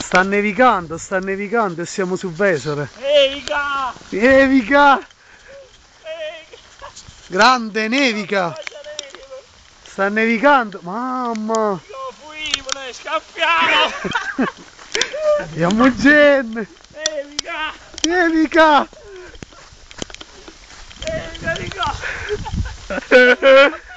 sta nevicando e siamo su Vesole. Nevica! Nevica! Grande, nevica! Sta nevicando, mamma! Fuimone, scappiamo! Andiamo gen! Nevica! Nevica! Nevica!